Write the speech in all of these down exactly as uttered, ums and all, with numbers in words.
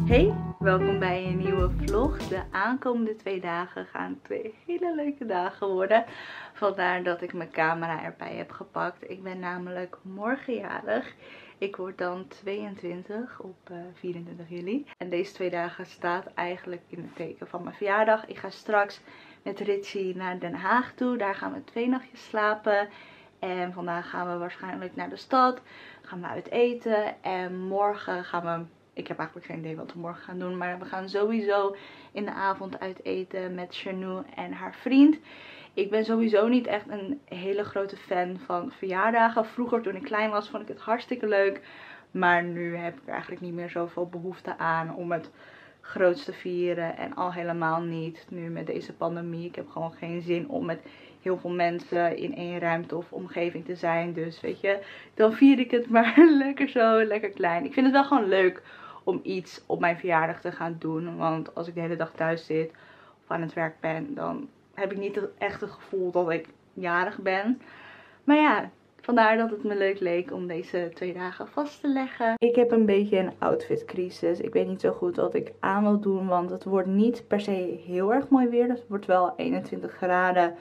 Hey, welkom bij een nieuwe vlog. De aankomende twee dagen gaan twee hele leuke dagen worden. Vandaar dat ik mijn camera erbij heb gepakt. Ik ben namelijk morgen jarig. Ik word dan tweeëntwintig op uh, vierentwintig juli. En deze twee dagen staat eigenlijk in het teken van mijn verjaardag. Ik ga straks met Ritchie naar Den Haag toe. Daar gaan we twee nachtjes slapen. En vandaag gaan we waarschijnlijk naar de stad. Gaan we uit eten. En morgen gaan we... Ik heb eigenlijk geen idee wat we morgen gaan doen. Maar we gaan sowieso in de avond uit eten met Shanou en haar vriend. Ik ben sowieso niet echt een hele grote fan van verjaardagen. Vroeger toen ik klein was vond ik het hartstikke leuk. Maar nu heb ik er eigenlijk niet meer zoveel behoefte aan om het groots te vieren. En al helemaal niet nu met deze pandemie. Ik heb gewoon geen zin om met heel veel mensen in één ruimte of omgeving te zijn. Dus weet je, dan vier ik het maar lekker zo, lekker klein. Ik vind het wel gewoon leuk om iets op mijn verjaardag te gaan doen. Want als ik de hele dag thuis zit of aan het werk ben, dan heb ik niet echt het gevoel dat ik jarig ben. Maar ja, vandaar dat het me leuk leek om deze twee dagen vast te leggen. Ik heb een beetje een outfitcrisis. Ik weet niet zo goed wat ik aan wil doen, want het wordt niet per se heel erg mooi weer. Dus het wordt wel eenentwintig graden.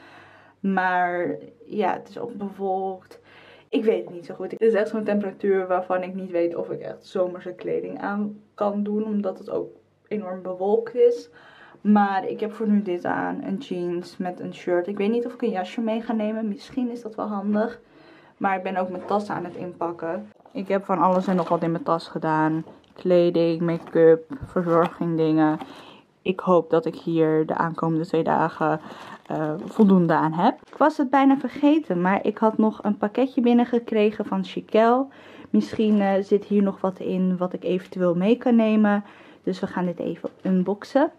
Maar ja, het is ook bewolkt. Ik weet het niet zo goed. Het is echt zo'n temperatuur waarvan ik niet weet of ik echt zomerse kleding aan kan doen. Omdat het ook enorm bewolkt is. Maar ik heb voor nu dit aan. Een jeans met een shirt. Ik weet niet of ik een jasje mee ga nemen. Misschien is dat wel handig. Maar ik ben ook mijn tas aan het inpakken. Ik heb van alles en nog wat in mijn tas gedaan. Kleding, make-up, verzorging dingen. Ik hoop dat ik hier de aankomende twee dagen uh, voldoende aan heb. Ik was het bijna vergeten, maar ik had nog een pakketje binnengekregen van Chiquel. Misschien uh, zit hier nog wat in wat ik eventueel mee kan nemen. Dus we gaan dit even unboxen.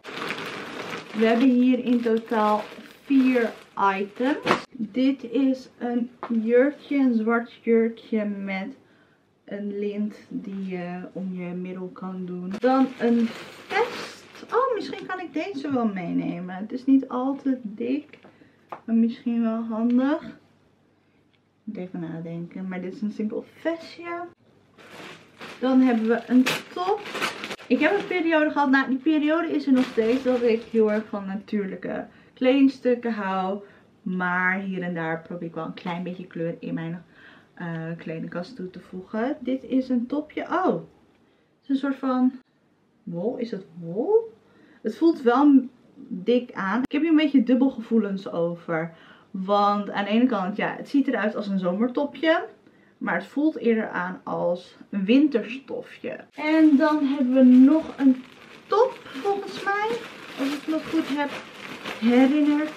We hebben hier in totaal vier items. Dit is een jurkje, een zwart jurkje met een lint die je om je middel kan doen. Dan een vest. Oh, misschien kan ik deze wel meenemen. Het is niet al te dik, maar misschien wel handig. Ik moet even nadenken. Maar dit is een simpel vestje. Dan hebben we een top. Ik heb een periode gehad. Nou, die periode is er nog steeds dat ik heel erg van natuurlijke kledingstukken hou. Maar hier en daar probeer ik wel een klein beetje kleur in mijn uh, kledingkast toe te voegen. Dit is een topje. Oh, het is een soort van wol. Is het wol? Het voelt wel dik aan. Ik heb hier een beetje dubbel gevoelens over. Want aan de ene kant, ja, het ziet eruit als een zomertopje. Maar het voelt eerder aan als een winterstofje. En dan hebben we nog een top, volgens mij. Als ik het nog goed heb herinnerd.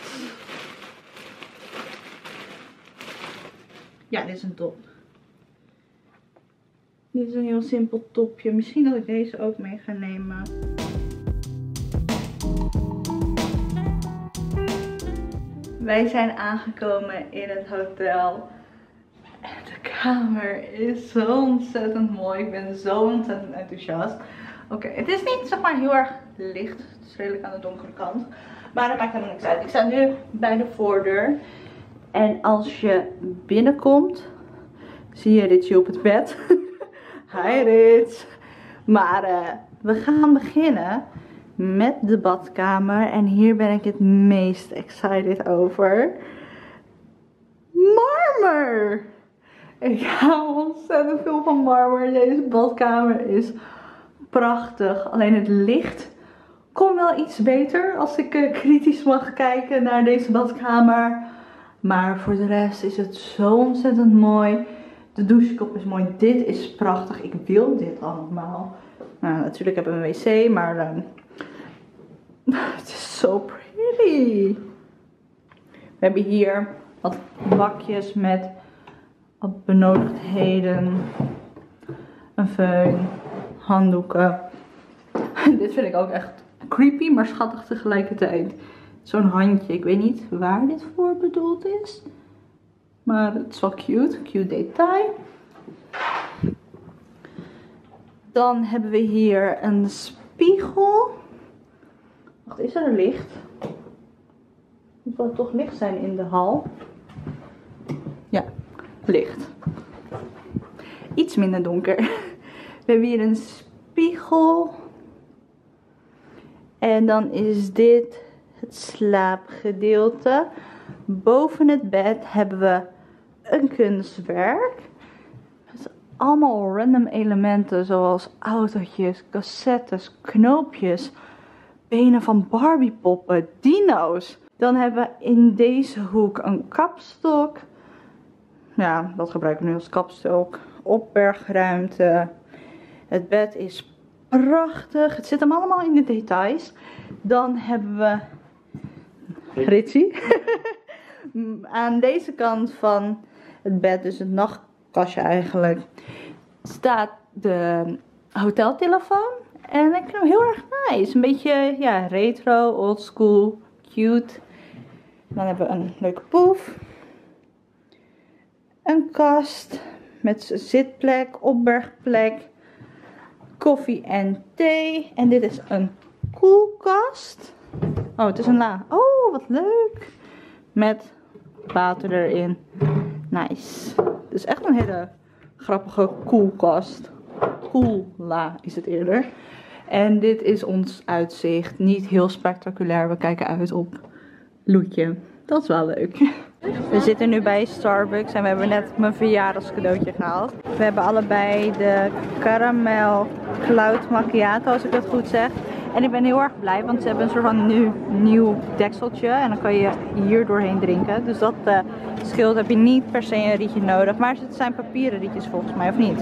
Ja, dit is een top. Dit is een heel simpel topje. Misschien dat ik deze ook mee ga nemen. Wij zijn aangekomen in het hotel. En de kamer is zo ontzettend mooi. Ik ben zo ontzettend enthousiast. Oké, okay, het is niet zeg maar heel erg licht. Het is redelijk aan de donkere kant. Maar dat maakt helemaal niks uit. Ik sta nu bij de voordeur. En als je binnenkomt, zie je Ritchie op het bed. Hi Rits. Maar uh, we gaan beginnen met de badkamer. En hier ben ik het meest excited over. Marmer! Ik hou ontzettend veel van marmer. Deze badkamer is prachtig. Alleen het licht kon wel iets beter als ik uh, kritisch mag kijken naar deze badkamer. Maar voor de rest is het zo ontzettend mooi. De douchekop is mooi. Dit is prachtig. Ik wil dit allemaal. Nou, natuurlijk hebben we een wc, maar uh, het is zo pretty. We hebben hier wat bakjes met wat benodigdheden. Een föhn, handdoeken. Dit vind ik ook echt creepy, maar schattig tegelijkertijd. Zo'n handje. Ik weet niet waar dit voor bedoeld is. Maar het is wel cute. Cute detail. Dan hebben we hier een spiegel. Wacht, is er een licht? Moet wel toch licht zijn in de hal. Ja, licht. Iets minder donker. We hebben hier een spiegel. En dan is dit het slaapgedeelte. Boven het bed hebben we een kunstwerk. Met allemaal random elementen zoals autootjes, cassettes, knoopjes, benen van Barbiepoppen, dino's. Dan hebben we in deze hoek een kapstok. Ja, dat gebruiken we nu als kapstok. Opbergruimte. Het bed is prachtig. Het zit hem allemaal in de details. Dan hebben we Ritchie. Aan deze kant van het bed, dus het nachtkastje eigenlijk, staat de hoteltelefoon. En ik vind hem heel erg nice. Een beetje ja, retro, oldschool, cute. Dan hebben we een leuke poef. Een kast met zitplek, opbergplek, koffie en thee. En dit is een koelkast. Oh, het is een la. Oh, wat leuk. Met water erin. Nice. Het is echt een hele grappige koelkast. Koela is het eerder. En dit is ons uitzicht. Niet heel spectaculair. We kijken uit op Loetje. Dat is wel leuk. We zitten nu bij Starbucks en we hebben net mijn verjaardagscadeautje gehaald. We hebben allebei de caramel cloud macchiato, als ik dat goed zeg. En ik ben heel erg blij, want ze hebben een soort van nieuw, nieuw dekseltje. En dan kan je hier doorheen drinken. Dus dat uh, scheelt. Heb je niet per se een rietje nodig. Maar het zijn papieren rietjes volgens mij, of niet?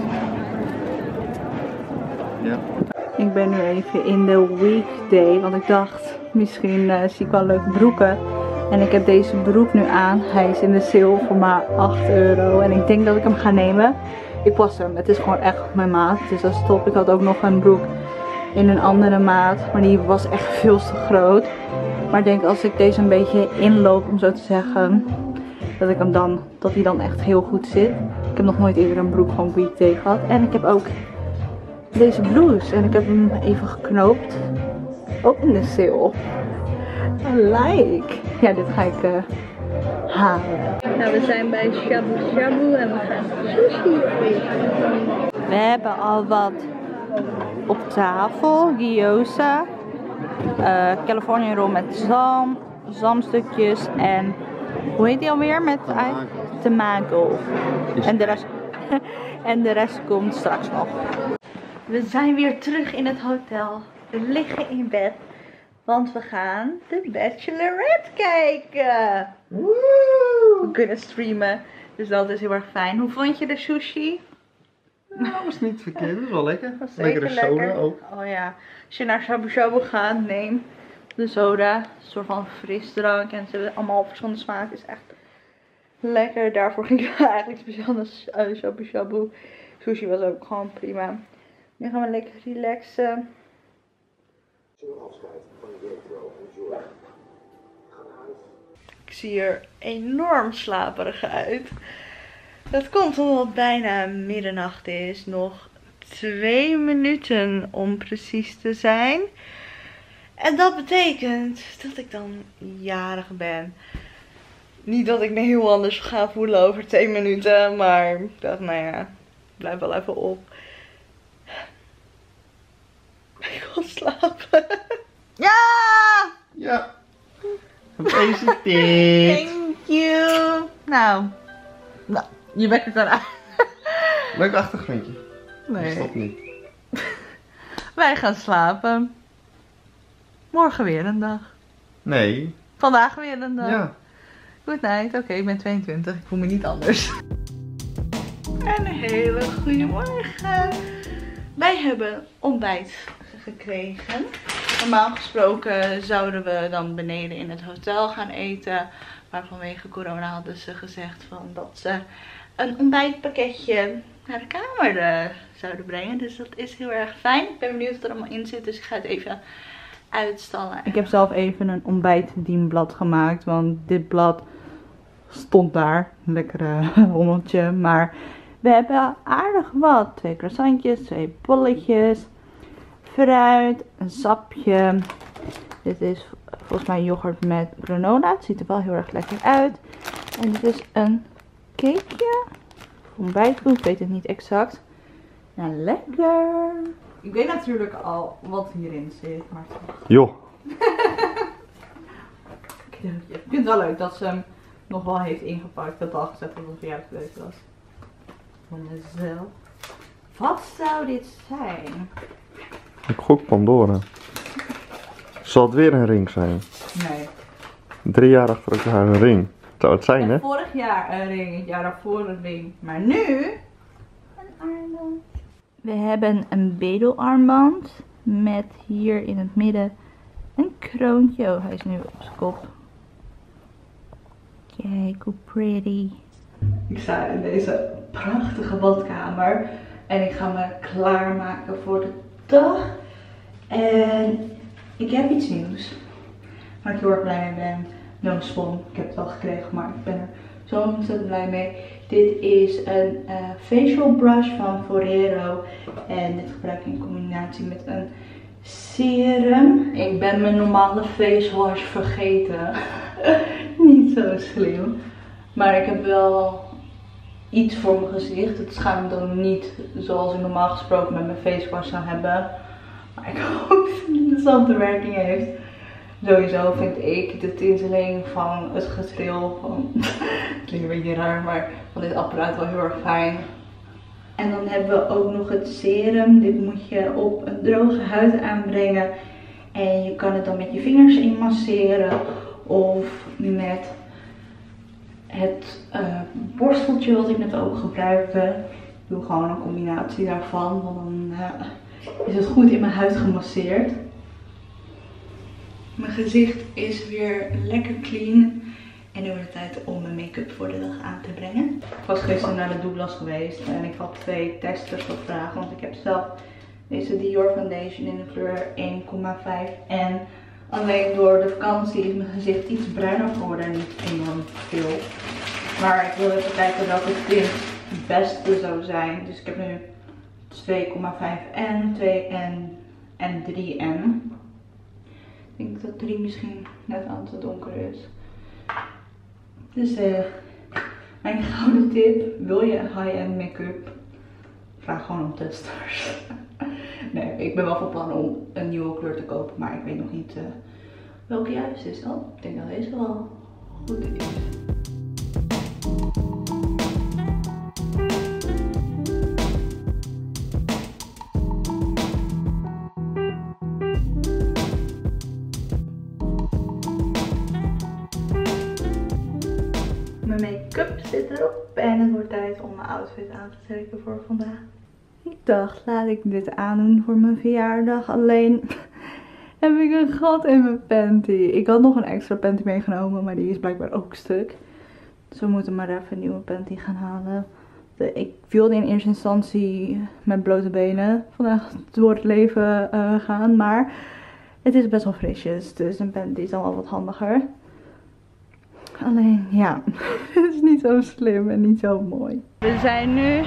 Ja. Ik ben nu even in de weekday. Want ik dacht, misschien uh, zie ik wel leuke broeken. En ik heb deze broek nu aan. Hij is in de sale voor maar acht euro. En ik denk dat ik hem ga nemen. Ik pas hem. Het is gewoon echt mijn maat. Dus dat is top. Ik had ook nog een broek in een andere maat. Maar die was echt veel te groot. Maar ik denk als ik deze een beetje inloop, om zo te zeggen, dat ik hem dan, dat hij dan echt heel goed zit. Ik heb nog nooit eerder een broek van weekday gehad. En ik heb ook deze blouse. En ik heb hem even geknoopt. Ook in de sale. Like. Ja, dit ga ik uh, halen. Nou, we zijn bij Shabu Shabu en we gaan sushi eten. We hebben al wat op tafel. Gyoza. Uh, Californian roll met zalm. Zalmstukjes en hoe heet die alweer? Met tamago. En de rest, en de rest komt straks nog. We zijn weer terug in het hotel. We liggen in bed. Want we gaan de Bachelorette kijken. Woe! We kunnen streamen. Dus dat is heel erg fijn. Hoe vond je de sushi? Nou, was niet verkeerd. Dat is wel lekker. Was Lekkere zeker soda lekker. ook. Oh ja. Als je naar Shabu Shabu gaat, neem de soda. Een soort van frisdrank. En ze hebben allemaal verschillende smaken. Is echt lekker. Daarvoor ging ik eigenlijk speciaal naar uh, Shabu Shabu. Sushi was ook gewoon prima. Nu gaan we lekker relaxen. Ik zie er enorm slaperig uit. Dat komt omdat het bijna middernacht is. Nog twee minuten om precies te zijn. En dat betekent dat ik dan jarig ben. Niet dat ik me heel anders ga voelen over twee minuten. Maar ik dacht, nou ja, blijf wel even op. Ik wil slapen. Ja! Ja. Gefeliciteerd. Thank you. Nou, nou je bent het eraan. Leuk achtergrondje. Nee. Stop niet. Wij gaan slapen. Morgen weer een dag. Nee. Vandaag weer een dag. Ja. Good night. Oké, okay, ik ben tweeëntwintig. Ik voel me niet anders. Een hele goede morgen. Wij hebben ontbijt gekregen. Normaal gesproken zouden we dan beneden in het hotel gaan eten. Maar vanwege corona hadden ze gezegd van dat ze een ontbijtpakketje naar de kamer uh, zouden brengen. Dus dat is heel erg fijn. Ik ben benieuwd wat er allemaal in zit. Dus ik ga het even uitstallen. Ik heb zelf even een ontbijtdienblad gemaakt. Want dit blad stond daar. Een lekkere rommeltje. Maar we hebben aardig wat. Twee croissantjes, twee bolletjes. Fruit, een sapje. Dit is volgens mij yoghurt met granola. Het ziet er wel heel erg lekker uit. En dit is een cakeje. Ontbijtkoek, ik weet het niet exact. Nou, lekker. Ik weet natuurlijk al wat hierin zit. Maar joh, Ik vind het wel leuk dat ze hem nog wel heeft ingepakt. Ik had al gezegd dat het voor jou leuk was. Van mezelf. Wat zou dit zijn? Ik gok Pandora. Zal het weer een ring zijn? Nee. Drie jaar achter elkaar een ring. Zou het zijn, hè? Vorig jaar een ring, het jaar daarvoor een ring. Maar nu een armband. We hebben een bedelarmband met hier in het midden een kroontje. Oh, hij is nu op zijn kop. Kijk hoe pretty. Ik sta in deze prachtige badkamer en ik ga me klaarmaken voor de dag. En ik heb iets nieuws waar ik heel erg blij mee ben. No spon, ik heb het al gekregen, maar ik ben er zo ontzettend blij mee. Dit is een uh, facial brush van Forero. En dit gebruik ik in combinatie met een serum. Ik ben mijn normale face wash vergeten. Niet zo slim. Maar ik heb wel iets voor mijn gezicht. Het schuimt dan niet zoals ik normaal gesproken met mijn face wash zou hebben. Maar ik hoop dat het dezelfde werking heeft. Sowieso vind ik de tinteling van het getril van, het klinkt een beetje raar, maar van dit apparaat wel heel erg fijn. En dan hebben we ook nog het serum. Dit moet je op een droge huid aanbrengen. En je kan het dan met je vingers inmasseren of met het uh, borsteltje wat ik net ook gebruikte. Ik doe gewoon een combinatie daarvan, want dan uh, is het goed in mijn huid gemasseerd. Mijn gezicht is weer lekker clean. En nu wordt het tijd om mijn make-up voor de dag aan te brengen. Ik was gisteren naar de Douglas geweest en ik had twee testers gevraagd. Want ik heb zelf deze Dior Foundation in de kleur één komma vijf. En alleen door de vakantie is mijn gezicht iets bruiner geworden. Niet enorm veel. Maar ik wil even kijken welke tint het beste zou zijn. Dus ik heb nu twee komma vijf N, twee N en drie N. Ik denk dat drie misschien net aan te donker is. Dus uh, mijn gouden tip, wil je high-end make-up? Vraag gewoon om testers. Nee, ik ben wel van plan om een nieuwe kleur te kopen, maar ik weet nog niet uh, welke juist is. Oh, ik denk dat deze wel goed is. Mijn make-up zit erop en het wordt tijd om mijn outfit aan te trekken voor vandaag. Ik dacht, laat ik dit aandoen voor mijn verjaardag. Alleen heb ik een gat in mijn panty. Ik had nog een extra panty meegenomen, maar die is blijkbaar ook stuk. Dus we moeten maar even een nieuwe panty gaan halen. Ik wilde in eerste instantie met blote benen vandaag door het leven uh, gaan, maar het is best wel frisjes. Dus een panty is dan wel wat handiger. Alleen, ja, het is niet zo slim en niet zo mooi. We zijn nu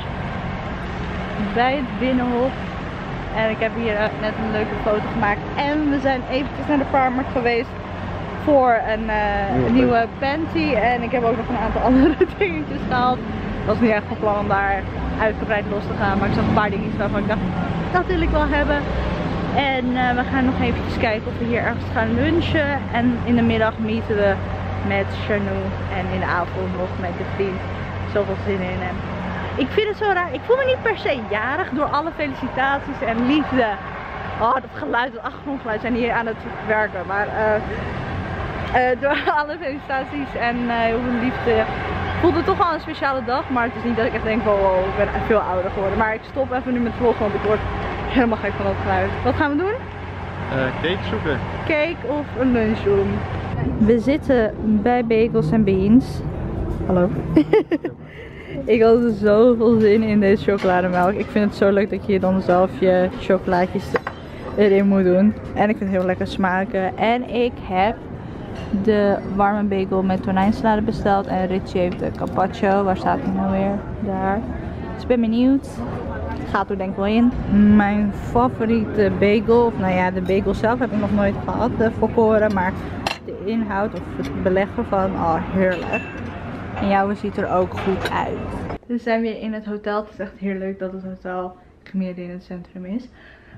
bij het Binnenhof. En ik heb hier net een leuke foto gemaakt. En we zijn eventjes naar de Primark geweest voor een uh, nieuwe, nieuwe panty. En ik heb ook nog een aantal andere dingetjes gehaald. Ik was niet echt van plan om daar uitgebreid los te gaan. Maar ik zag een paar dingetjes waarvan ik dacht, dat wil ik wel hebben. En uh, we gaan nog eventjes kijken of we hier ergens gaan lunchen. En in de middag meeten we met Chanou en in de avond nog met de vriend. Zoveel zin in. En ik vind het zo raar. Ik voel me niet per se jarig door alle felicitaties en liefde. Oh, dat geluid, dat achtergrondgeluid zijn hier aan het werken. Maar uh, uh, door alle felicitaties en uh, heel veel liefde voelt het toch wel een speciale dag. Maar het is niet dat ik echt denk van wow, ik ben veel ouder geworden. Maar ik stop even nu met vloggen, want ik word helemaal gek van dat geluid. Wat gaan we doen? Uh, cake zoeken. Cake of een lunch doen. We zitten bij Bagels and Beans. Hallo. Ik had zoveel zin in deze chocolademelk. Ik vind het zo leuk dat je dan zelf je chocolaatjes erin moet doen. En ik vind het heel lekker smaken. En ik heb de warme bagel met tonijnsalade besteld. En Richie heeft de carpaccio. Waar staat hij nou weer? Daar. Dus ik ben benieuwd. Gaat er denk ik wel in. Mijn favoriete bagel. Of nou ja, de bagel zelf heb ik nog nooit gehad. De volkoren. Maar de inhoud of het beleg ervan. Oh, heerlijk. En jouw ziet er ook goed uit. We zijn weer in het hotel. Het is echt heel leuk dat het hotel midden in het centrum is.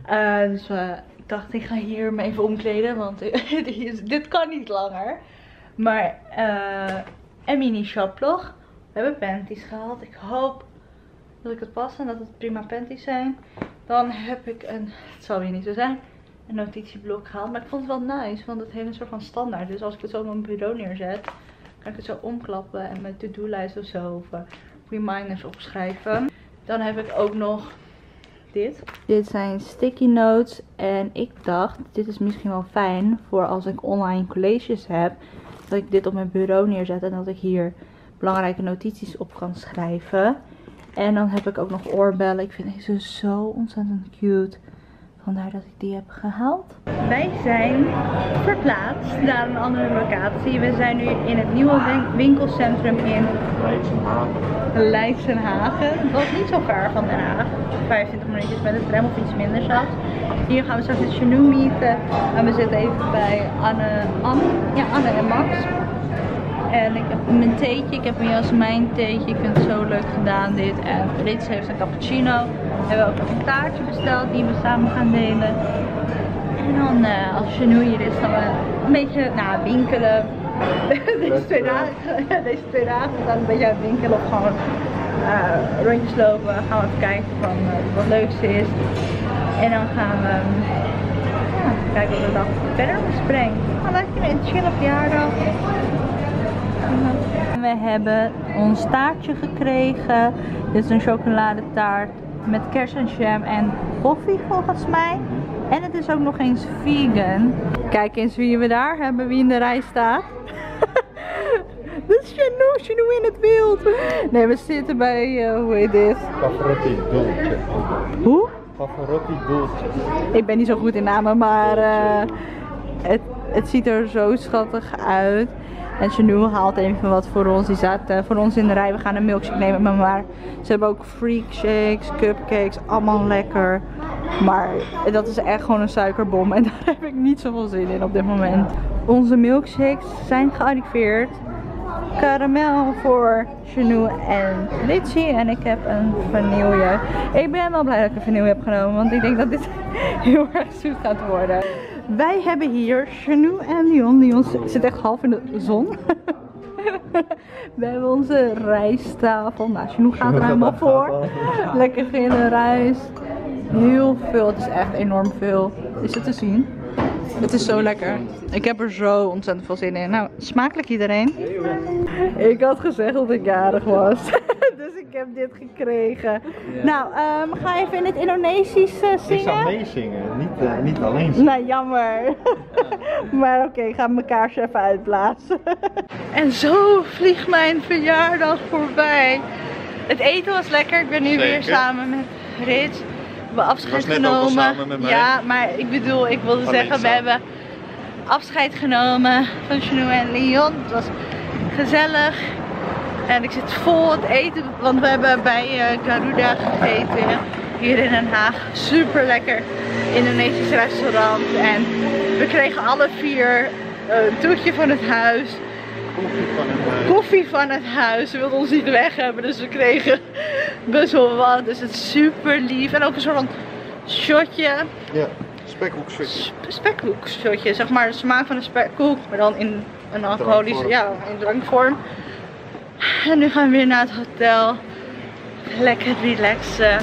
Uh, dus uh, ik dacht, ik ga hier me even omkleden, want dit kan niet langer. Maar, uh, een mini shoplog. We hebben panties gehaald. Ik hoop dat ik het pas en dat het prima panties zijn. Dan heb ik een, het zal weer niet zo zijn, een notitieblok gehaald. Maar ik vond het wel nice, want het heeft een soort van standaard. Dus als ik het zo op mijn bureau neerzet, kan ik het zo omklappen en mijn to-do-lijst of zo. Of uh, reminders opschrijven. Dan heb ik ook nog dit. Dit zijn sticky notes. En ik dacht, dit is misschien wel fijn voor als ik online colleges heb. Dat ik dit op mijn bureau neerzet en dat ik hier belangrijke notities op kan schrijven. En dan heb ik ook nog oorbellen. Ik vind deze zo ontzettend cute. Vandaar dat ik die heb gehaald. Wij zijn verplaatst naar een andere locatie. We zijn nu in het nieuwe winkelcentrum in Leidsenhagen. Leidsenhagen. Dat was niet zo ver van Den Haag. vijfentwintig minuutjes met de tram of iets minder zelfs. Hier gaan we straks met Chanou meeten. En we zitten even bij Anne, Anne, ja, Anne en Max. En ik heb mijn theetje, ik heb een jasmijn theetje, ik vind het zo leuk gedaan dit. En Rits heeft een cappuccino. We hebben ook nog een taartje besteld die we samen gaan delen. En dan uh, als Chanou hier is, gaan we een beetje nou, winkelen. deze, twee dagen, deze twee dagen gaan we een beetje aan het winkelen of gewoon uh, rondjes lopen. Gaan we even kijken van uh, wat leuks is. En dan gaan we ja, kijken wat de dag verder brengt. Dan lijkt je een chille verjaardag. We hebben ons taartje gekregen. Dit is een chocoladetaart met kersenjam en koffie volgens mij. En het is ook nog eens vegan. Kijk eens wie we daar hebben, wie in de rij staat. Dit is Chanou, Chanou in het wild. Nee, we zitten bij, uh, hoe heet dit? Pavarotti Dolce. Hoe? Pavarotti Dolce. Ik ben niet zo goed in namen, maar uh, het, het ziet er zo schattig uit. En Chanou haalt even wat voor ons. Die staat uh, voor ons in de rij. We gaan een milkshake nemen. Maar ze hebben ook freak shakes, cupcakes. Allemaal lekker. Maar dat is echt gewoon een suikerbom. En daar heb ik niet zoveel zin in op dit moment. Onze milkshakes zijn gearriveerd. Karamel voor Chanou en Ritchie. En ik heb een vanille. Ik ben wel blij dat ik een vanille heb genomen. Want ik denk dat dit heel erg zoet gaat worden. Wij hebben hier Chanou en Leon. Leon zit echt half in de zon. We hebben onze rijsttafel. Nou, Chanou gaat er helemaal voor. Lekker gele rijst. Heel veel. Het is echt enorm veel. Is het te zien? Het is zo lekker. Ik heb er zo ontzettend veel zin in. Nou, smakelijk iedereen. Ik had gezegd dat ik jarig was. Dus ik heb dit gekregen. Ja. Nou, um, ga even in het Indonesisch uh, zingen. Ik zal meezingen, niet, uh, niet alleen zingen. Nou, jammer. Maar oké, okay, ga mijn kaarsje even uitblazen. En zo vliegt mijn verjaardag voorbij. Het eten was lekker. Ik ben nu Zeker. weer samen met Rits. We hebben afscheid genomen. Samen met mij. Ja, maar ik bedoel, ik wilde Alleen zeggen, samen. we hebben afscheid genomen van Chanou en Leon. Het was gezellig. En ik zit vol het eten, want we hebben bij uh, Garuda gegeten hier in Den Haag. Super lekker Indonesisch restaurant. En we kregen alle vier uh, een toetje van het huis. Koffie van het huis. Koffie van het huis. Ze wilden ons niet weg hebben, dus we kregen best wel wat. Dus het is super lief. En ook een soort van shotje. Ja, spekkoekshotje. Spekkoekshotje, zeg maar de smaak van een spekkoek, maar dan in een alcoholische, ja, in drankvorm. En nu gaan we weer naar het hotel. Lekker relaxen.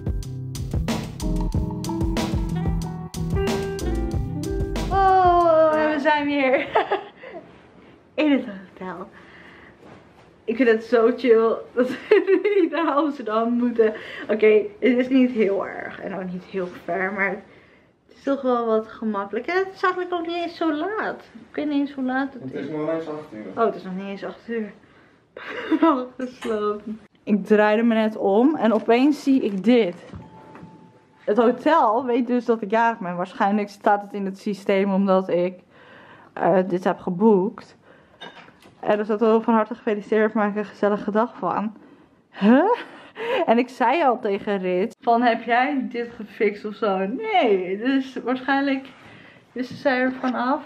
Oh, en we zijn weer in het hotel. Ik vind het zo chill dat we niet naar Amsterdam moeten. Oké, okay, het is niet heel erg en ook niet heel ver, maar het is toch wel wat gemakkelijk. En het is eigenlijk ook niet eens zo laat. Ik weet niet eens hoe laat het is. Het is nog eens acht uur. Oh, het is nog niet eens acht uur. Wel gesloten. Ik draaide me net om en opeens zie ik dit. Het hotel weet dus dat ik jarig ben. Waarschijnlijk staat het in het systeem omdat ik uh, dit heb geboekt. En dus dat wel van harte gefeliciteerd, maak ik een gezellige dag van. Huh? En ik zei al tegen Rit van, heb jij dit gefixt of zo? Nee, dus waarschijnlijk wisten zij er vanaf.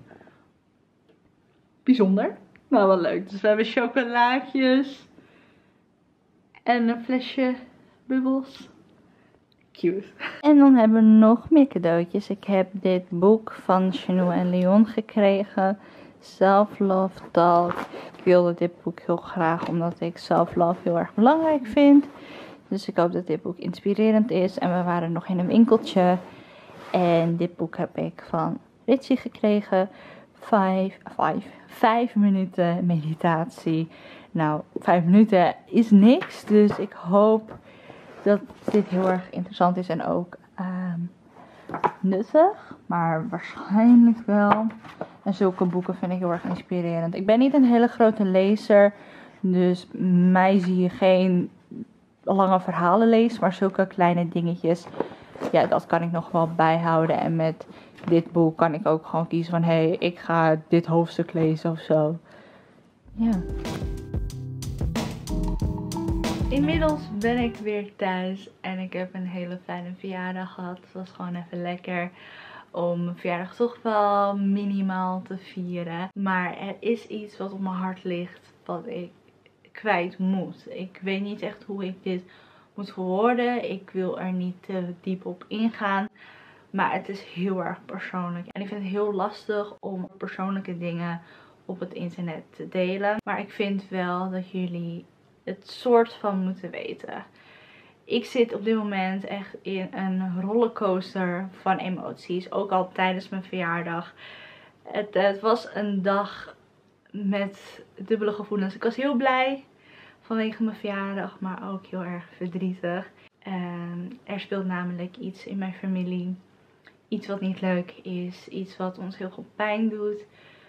Bijzonder. Nou, wel leuk. Dus we hebben chocolaatjes en een flesje bubbels. cute. En dan hebben we nog meer cadeautjes. Ik heb dit boek van Chanou en Leon gekregen. Self-Love Talk. Ik wilde dit boek heel graag omdat ik self-love heel erg belangrijk vind. Dus ik hoop dat dit boek inspirerend is. En we waren nog in een winkeltje. En dit boek heb ik van Ritchie gekregen. Vijf, vijf, vijf minuten meditatie. Nou, vijf minuten is niks. Dus ik hoop dat dit heel erg interessant is en ook um, nuttig. Maar waarschijnlijk wel. En zulke boeken vind ik heel erg inspirerend. Ik ben niet een hele grote lezer. Dus mij zie je geen lange verhalen lezen. Maar zulke kleine dingetjes. Ja, dat kan ik nog wel bijhouden. En met dit boek kan ik ook gewoon kiezen van... Hé, hey, ik ga dit hoofdstuk lezen of zo. Ja. Inmiddels ben ik weer thuis. En ik heb een hele fijne verjaardag gehad. Het was gewoon even lekker om mijn verjaardag toch wel minimaal te vieren. Maar er is iets wat op mijn hart ligt. Wat ik kwijt moet. Ik weet niet echt hoe ik dit moet verwoorden. Ik wil er niet te diep op ingaan. Maar het is heel erg persoonlijk. En ik vind het heel lastig om persoonlijke dingen op het internet te delen. Maar ik vind wel dat jullie het soort van moeten weten. Ik zit op dit moment echt in een rollercoaster van emoties. Ook al tijdens mijn verjaardag. Het, het was een dag met dubbele gevoelens. Ik was heel blij vanwege mijn verjaardag. Maar ook heel erg verdrietig. Um, er speelt namelijk iets in mijn familie. Iets wat niet leuk is. Iets wat ons heel veel pijn doet.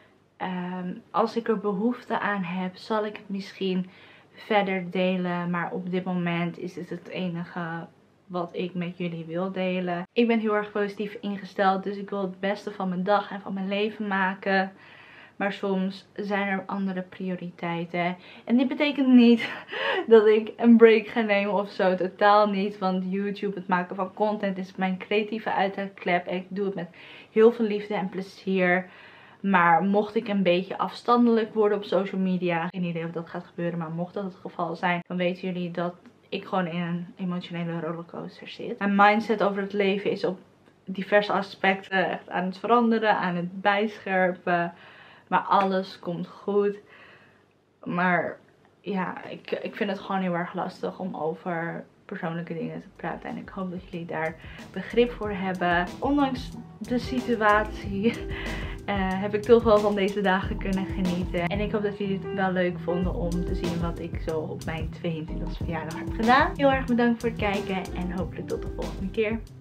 Um, als ik er behoefte aan heb, zal ik het misschien verder delen. Maar op dit moment is het het enige wat ik met jullie wil delen. Ik ben heel erg positief ingesteld. Dus ik wil het beste van mijn dag en van mijn leven maken. Maar soms zijn er andere prioriteiten. En dit betekent niet dat ik een break ga nemen of zo. Totaal niet. Want YouTube, het maken van content, is mijn creatieve uitlaatklep. En ik doe het met heel veel liefde en plezier. Maar mocht ik een beetje afstandelijk worden op social media. Geen idee of dat gaat gebeuren. Maar mocht dat het geval zijn. Dan weten jullie dat ik gewoon in een emotionele rollercoaster zit. Mijn mindset over het leven is op diverse aspecten echt aan het veranderen. Aan het bijscherpen. Maar alles komt goed. Maar ja, ik, ik vind het gewoon heel erg lastig om over persoonlijke dingen te praten. En ik hoop dat jullie daar begrip voor hebben. Ondanks de situatie uh, heb ik toch wel van deze dagen kunnen genieten. En ik hoop dat jullie het wel leuk vonden om te zien wat ik zo op mijn tweeëntwintigste verjaardag heb gedaan. Heel erg bedankt voor het kijken en hopelijk tot de volgende keer.